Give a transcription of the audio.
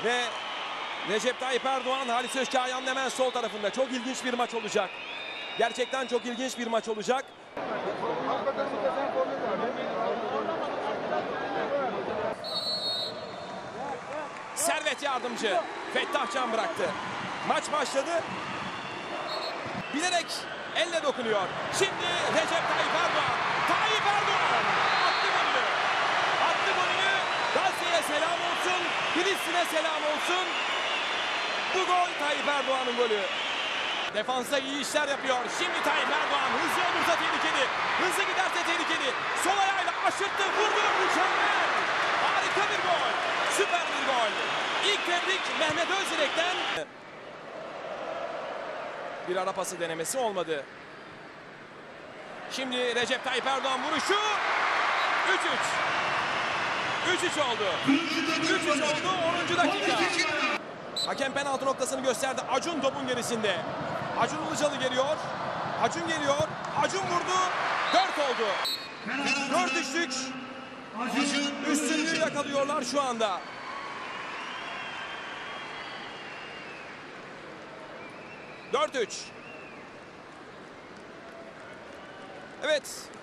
Ve Recep Tayyip Erdoğan, Halis Özkaya'nın hemen sol tarafında. Çok ilginç bir maç olacak. Gerçekten çok ilginç bir maç olacak. Servet yardımcı. Fettah Can bıraktı. Maç başladı. Bilerek elle dokunuyor. Şimdi Recep Tayyip Erdoğan. Tayyip Erdoğan attı golünü. Attı golünü. Gazze'ye selam olsun. Filistin'e selam olsun. Bu gol Tayyip Erdoğan'ın golü. Defansa iyi işler yapıyor. Şimdi Tayyip Erdoğan hızlı olursa tehlikeli. Hızlı giderse tehlikeli. Sol ayağıyla aşırttı. Vurdu. Mükemmel. Harika bir gol. Süper bir gol. İlk tebrik Mehmet Özdilek'ten. Bir ara pası denemesi olmadı. Şimdi Recep Tayyip Erdoğan vuruşu. 3-3. 3-3 oldu. 3-3 oldu. 10. dakika. Hakem penaltı noktasını gösterdi. Acun topun gerisinde. Acun Ilıcalı geliyor. Acun geliyor. Acun vurdu. 4 oldu. 4-3'lük üstünlüğü yakalıyorlar şu anda. Evet.